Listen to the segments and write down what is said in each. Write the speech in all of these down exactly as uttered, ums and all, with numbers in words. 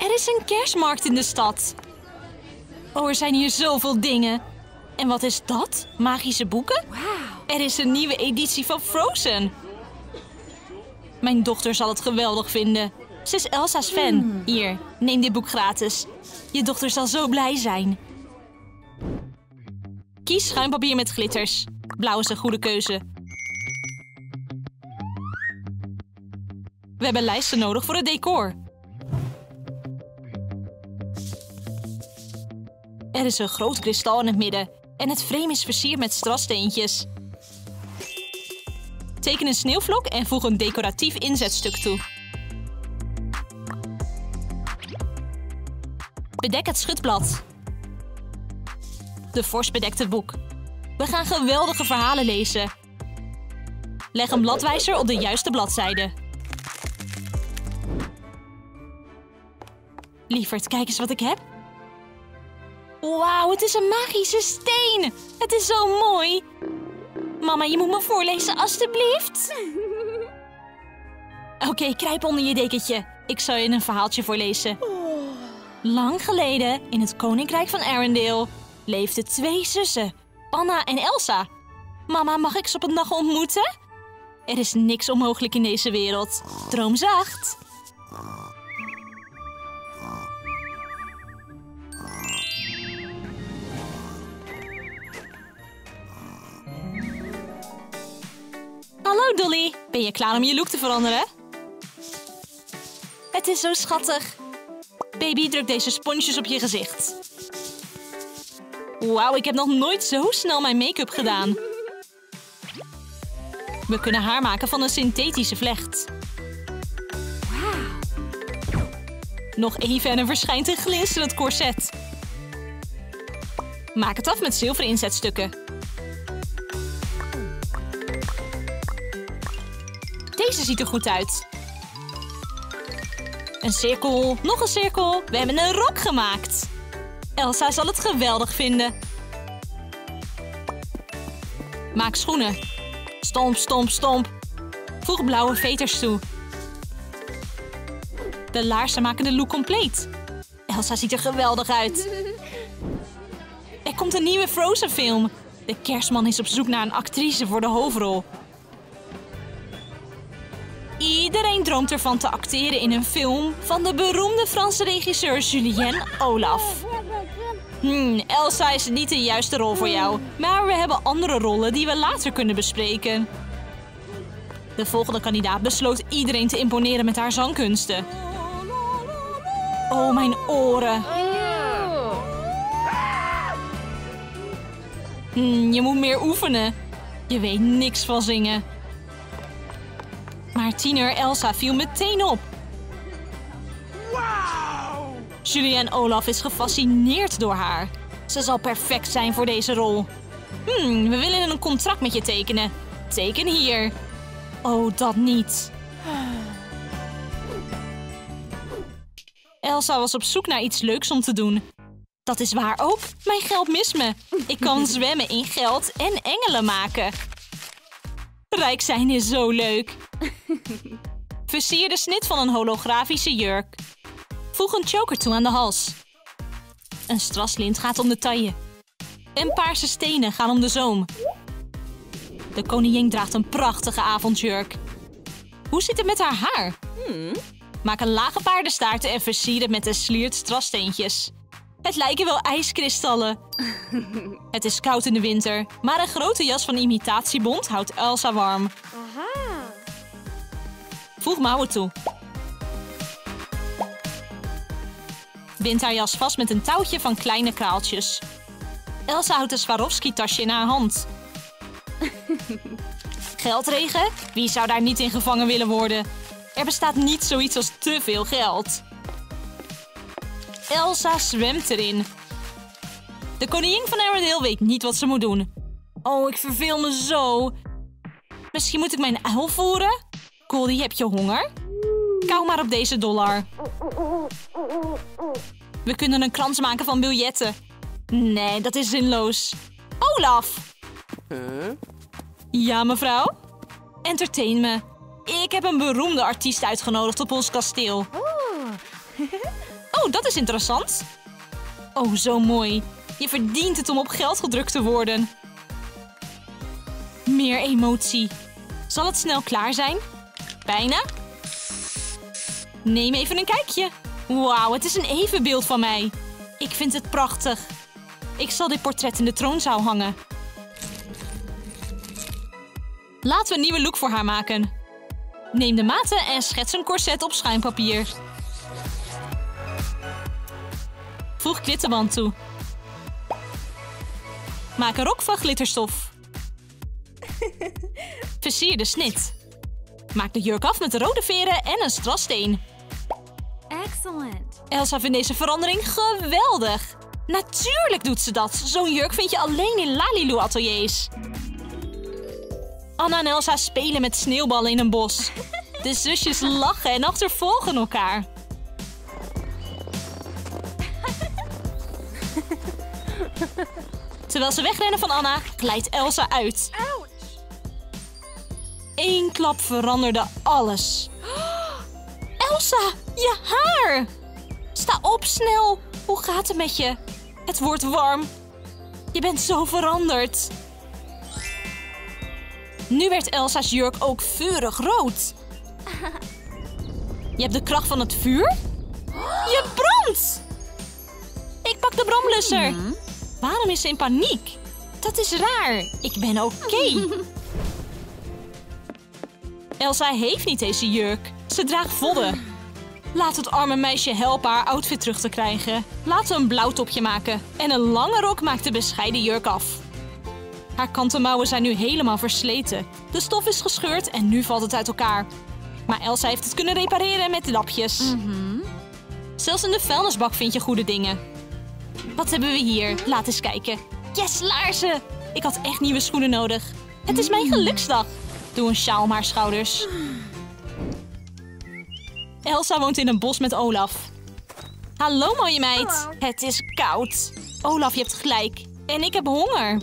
Er is een kerstmarkt in de stad. Oh, er zijn hier zoveel dingen. En wat is dat? Magische boeken? Wow. Er is een nieuwe editie van Frozen. Mijn dochter zal het geweldig vinden. Ze is Elsa's fan. Mm. Hier, neem dit boek gratis. Je dochter zal zo blij zijn. Kies schuimpapier met glitters. Blauw is een goede keuze. We hebben lijsten nodig voor het decor. Er is een groot kristal in het midden. En het frame is versierd met strasssteentjes. Teken een sneeuwvlok en voeg een decoratief inzetstuk toe. Bedek het schutblad. De fors bedekt het boek. We gaan geweldige verhalen lezen. Leg een bladwijzer op de juiste bladzijde. Lieverd, kijk eens wat ik heb. Wauw, het is een magische steen. Het is zo mooi. Mama, je moet me voorlezen, alstublieft. Oké, okay, kruip onder je dekentje. Ik zal je een verhaaltje voorlezen. Lang geleden, in het koninkrijk van Arendelle, leefden twee zussen, Anna en Elsa. Mama, mag ik ze op een dag ontmoeten? Er is niks onmogelijk in deze wereld. Droom zacht. Hallo Dolly, ben je klaar om je look te veranderen? Het is zo schattig. Baby, druk deze sponsjes op je gezicht. Wauw, ik heb nog nooit zo snel mijn make-up gedaan. We kunnen haar maken van een synthetische vlecht. Wow. Nog even en er verschijnt een glinsterend corset. Maak het af met zilveren inzetstukken. Deze ziet er goed uit. Een cirkel, nog een cirkel. We hebben een rok gemaakt. Elsa zal het geweldig vinden. Maak schoenen. Stomp, stomp, stomp. Voeg blauwe veters toe. De laarzen maken de look compleet. Elsa ziet er geweldig uit. Er komt een nieuwe Frozen film. De kerstman is op zoek naar een actrice voor de hoofdrol. Iedereen droomt ervan te acteren in een film van de beroemde Franse regisseur Julien Olaf. Hmm, Elsa is niet de juiste rol voor jou, maar we hebben andere rollen die we later kunnen bespreken. De volgende kandidaat besloot iedereen te imponeren met haar zangkunsten. Oh, mijn oren. Hmm, je moet meer oefenen. Je weet niks van zingen. Maar tiener Elsa viel meteen op. Wow! Julien Olaf is gefascineerd door haar. Ze zal perfect zijn voor deze rol. Hmm, we willen een contract met je tekenen. Teken hier. Oh, dat niet. Elsa was op zoek naar iets leuks om te doen. Dat is waar ook. Mijn geld mist me. Ik kan zwemmen in geld en engelen maken. Rijk zijn is zo leuk. Versier de snit van een holografische jurk. Voeg een choker toe aan de hals. Een straslint gaat om de taille. En paarse stenen gaan om de zoom. De koningin draagt een prachtige avondjurk. Hoe zit het met haar haar? Hmm. Maak een lage paardenstaart en versier het met de sliert strassteentjes. Het lijken wel ijskristallen. Het is koud in de winter, maar een grote jas van imitatiebont houdt Elsa warm. Aha. Voeg mouwen toe. Bind haar jas vast met een touwtje van kleine kraaltjes. Elsa houdt een Swarovski-tasje in haar hand. Geldregen? Wie zou daar niet in gevangen willen worden? Er bestaat niet zoiets als te veel geld. Elsa zwemt erin. De koningin van Arendelle weet niet wat ze moet doen. Oh, ik verveel me zo. Misschien moet ik mijn uil voeren? Goldie, heb je honger? Kauw maar op deze dollar. We kunnen een krans maken van biljetten. Nee, dat is zinloos. Olaf! Huh? Ja, mevrouw? Entertain me. Ik heb een beroemde artiest uitgenodigd op ons kasteel. Oh. Oh, Oh, dat is interessant. Oh, zo mooi. Je verdient het om op geld gedrukt te worden. Meer emotie. Zal het snel klaar zijn? Bijna? Neem even een kijkje. Wauw, het is een evenbeeld van mij. Ik vind het prachtig. Ik zal dit portret in de troonzaal hangen. Laten we een nieuwe look voor haar maken. Neem de maten en schets een corset op schuimpapier. Voeg glitterband toe. Maak een rok van glitterstof. Versier de snit. Maak de jurk af met de rode veren en een strassteen. Excellent. Elsa vindt deze verandering geweldig. Natuurlijk doet ze dat. Zo'n jurk vind je alleen in Lalilou-ateliers. Anna en Elsa spelen met sneeuwballen in een bos. De zusjes lachen en achtervolgen elkaar. Terwijl ze wegrennen van Anna, glijdt Elsa uit. Ouch. Eén klap veranderde alles. Elsa, je haar! Sta op, snel. Hoe gaat het met je? Het wordt warm. Je bent zo veranderd. Nu werd Elsa's jurk ook vurig rood. Je hebt de kracht van het vuur? Je brandt! Ik pak de brandblusser. Waarom is ze in paniek? Dat is raar. Ik ben oké. Elsa heeft niet deze jurk. Ze draagt vodden. Laat het arme meisje helpen haar outfit terug te krijgen. Laten we een blauw topje maken. En een lange rok maakt de bescheiden jurk af. Haar kanten mouwen zijn nu helemaal versleten. De stof is gescheurd en nu valt het uit elkaar. Maar Elsa heeft het kunnen repareren met lapjes. Mm-hmm. Zelfs in de vuilnisbak vind je goede dingen. Wat hebben we hier? Laat eens kijken. Yes, laarzen! Ik had echt nieuwe schoenen nodig. Het is mijn geluksdag. Doe een sjaal om haar schouders. Elsa woont in een bos met Olaf. Hallo, mooie meid. Hallo. Het is koud. Olaf, je hebt gelijk. En ik heb honger.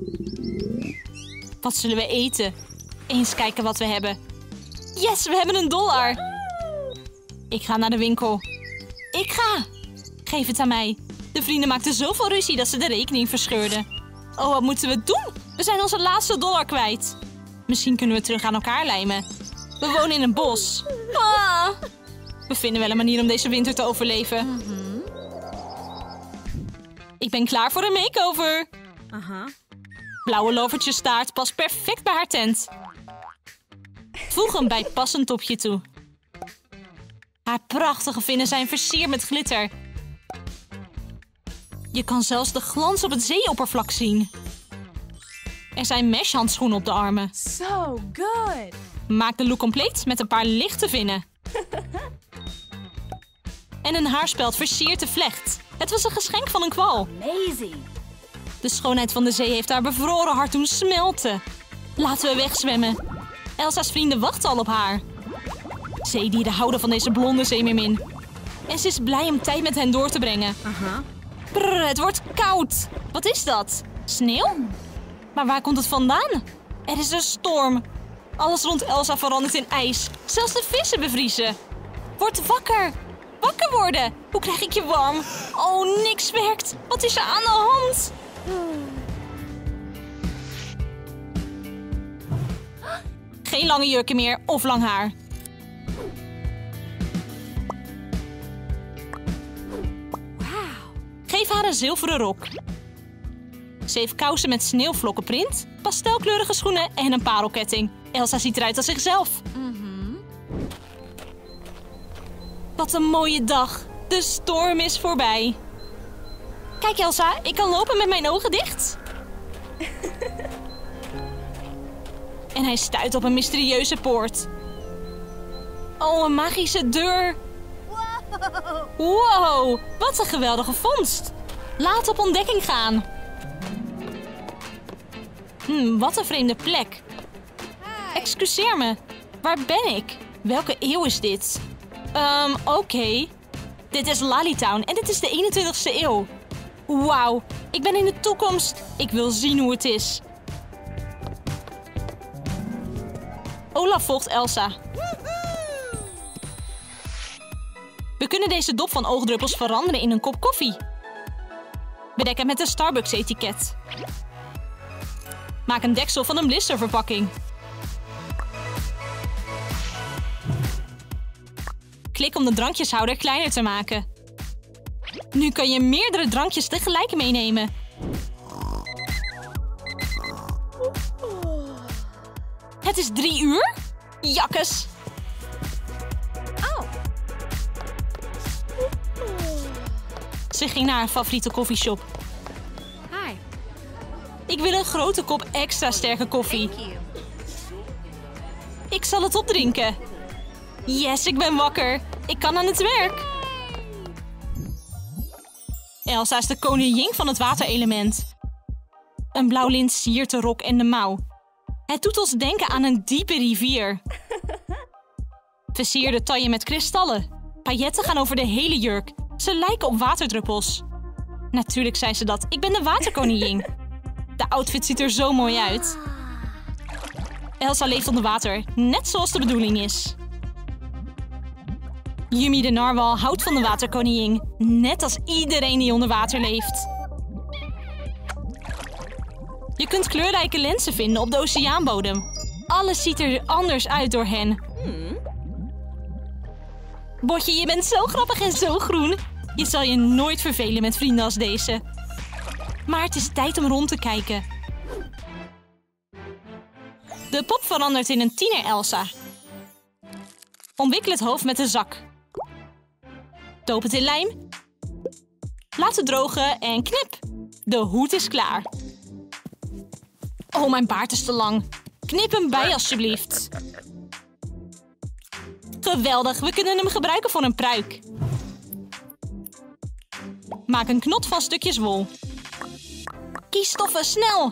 Wat zullen we eten? Eens kijken wat we hebben. Yes, we hebben een dollar. Ik ga naar de winkel. Ik ga. Geef het aan mij. De vrienden maakten zoveel ruzie dat ze de rekening verscheurden. Oh, wat moeten we doen? We zijn onze laatste dollar kwijt. Misschien kunnen we terug aan elkaar lijmen. We wonen in een bos. Ah. We vinden wel een manier om deze winter te overleven. Mm-hmm. Ik ben klaar voor een makeover. Uh-huh. Blauwe lovertjestaart past perfect bij haar tent. Voeg een bijpassend topje toe. Haar prachtige vinnen zijn versierd met glitter. Je kan zelfs de glans op het zeeoppervlak zien. Er zijn meshhandschoenen op de armen. So good. Maak de look compleet met een paar lichte vinnen. En een haarspeld versiert de vlecht. Het was een geschenk van een kwal. Amazing. De schoonheid van de zee heeft haar bevroren hart doen smelten. Laten we wegzwemmen. Elsa's vrienden wachten al op haar. Zeedieren houden van deze blonde zeemeermin. En ze is blij om tijd met hen door te brengen. Uh-huh. Brrr, het wordt koud. Wat is dat? Sneeuw? Maar waar komt het vandaan? Er is een storm. Alles rond Elsa verandert in ijs. Zelfs de vissen bevriezen. Word wakker. Wakker worden. Hoe krijg ik je warm? Oh, niks werkt. Wat is er aan de hand? Geen lange jurken meer of lang haar. Geef haar een zilveren rok. Ze heeft kousen met sneeuwvlokkenprint, pastelkleurige schoenen en een parelketting. Elsa ziet eruit als zichzelf. Mm-hmm. Wat een mooie dag. De storm is voorbij. Kijk Elsa, ik kan lopen met mijn ogen dicht. En hij stuit op een mysterieuze poort. Oh, een magische deur. Wow, wat een geweldige vondst. Laat op ontdekking gaan. Hm, wat een vreemde plek. Excuseer me, waar ben ik? Welke eeuw is dit? Um, oké. Okay. Dit is Lalitown en dit is de eenentwintigste eeuw. Wauw, ik ben in de toekomst. Ik wil zien hoe het is. Olaf volgt Elsa. We kunnen deze dop van oogdruppels veranderen in een kop koffie. Bedek het met een Starbucks-etiket. Maak een deksel van een blisterverpakking. Klik om de drankjeshouder kleiner te maken. Nu kan je meerdere drankjes tegelijk meenemen. Het is drie uur? Jakkes! Oh. Ze ging naar haar favoriete koffieshop. Hi. Ik wil een grote kop extra sterke koffie. Thank you. Ik zal het opdrinken. Yes, ik ben wakker. Ik kan aan het werk. Elsa is de koningin van het waterelement. Een blauw lint siert de rok en de mouw. Het doet ons denken aan een diepe rivier. Versierde taille met kristallen. Pailletten gaan over de hele jurk. Ze lijken op waterdruppels. Natuurlijk zijn ze dat. Ik ben de waterkoningin. De outfit ziet er zo mooi uit. Elsa leeft onder water, net zoals de bedoeling is. Yumi de narwal houdt van de waterkoningin, net als iedereen die onder water leeft. Je kunt kleurrijke lenzen vinden op de oceaanbodem. Alles ziet er anders uit door hen. Botje, je bent zo grappig en zo groen. Je zal je nooit vervelen met vrienden als deze. Maar het is tijd om rond te kijken. De pop verandert in een tiener Elsa. Omwikkel het hoofd met een zak. Doop het in lijm. Laat het drogen en knip. De hoed is klaar. Oh, mijn baard is te lang. Knip hem bij alsjeblieft. Geweldig, we kunnen hem gebruiken voor een pruik. Maak een knot van stukjes wol. Kies stoffen, snel!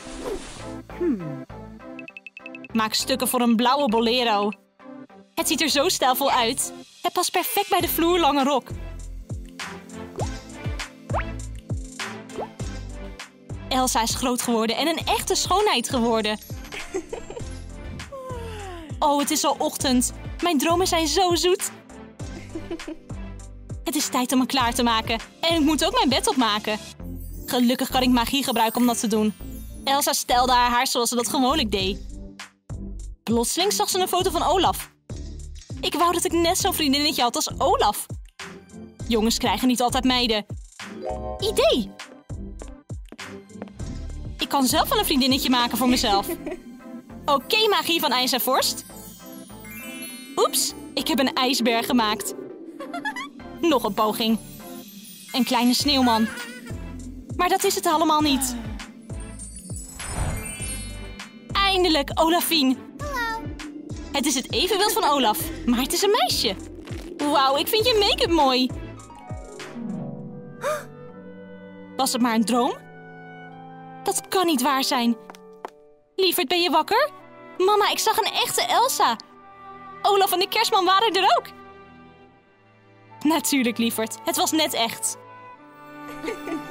Maak stukken voor een blauwe bolero. Het ziet er zo stijlvol uit. Het past perfect bij de vloerlange rok. Elsa is groot geworden en een echte schoonheid geworden. Oh, het is al ochtend. Mijn dromen zijn zo zoet. Het is tijd om me klaar te maken. En ik moet ook mijn bed opmaken. Gelukkig kan ik magie gebruiken om dat te doen. Elsa stelde haar haar zoals ze dat gewoonlijk deed. Plotseling zag ze een foto van Olaf. Ik wou dat ik net zo'n vriendinnetje had als Olaf. Jongens krijgen niet altijd meiden. Idee! Ik kan zelf wel een vriendinnetje maken voor mezelf. Oké, okay, magie van ijs en vorst. Oeps, ik heb een ijsberg gemaakt. Nog een poging. Een kleine sneeuwman. Maar dat is het allemaal niet. Eindelijk, Olafien. Het is het evenbeeld van Olaf, maar het is een meisje. Wauw, ik vind je make-up mooi. Was het maar een droom? Dat kan niet waar zijn. Lieverd, ben je wakker? Mama, ik zag een echte Elsa. Olaf en de kerstman waren er ook. Natuurlijk, lieverd. Het was net echt.